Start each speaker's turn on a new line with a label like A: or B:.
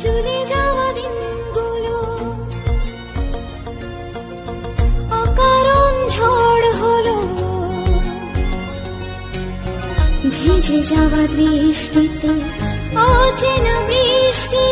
A: চলে যাওয়া দিনগুলো অকারণ ঝড় হলো, ভিজে যাওয়া দৃষ্টিতে অচেনা বৃষ্টি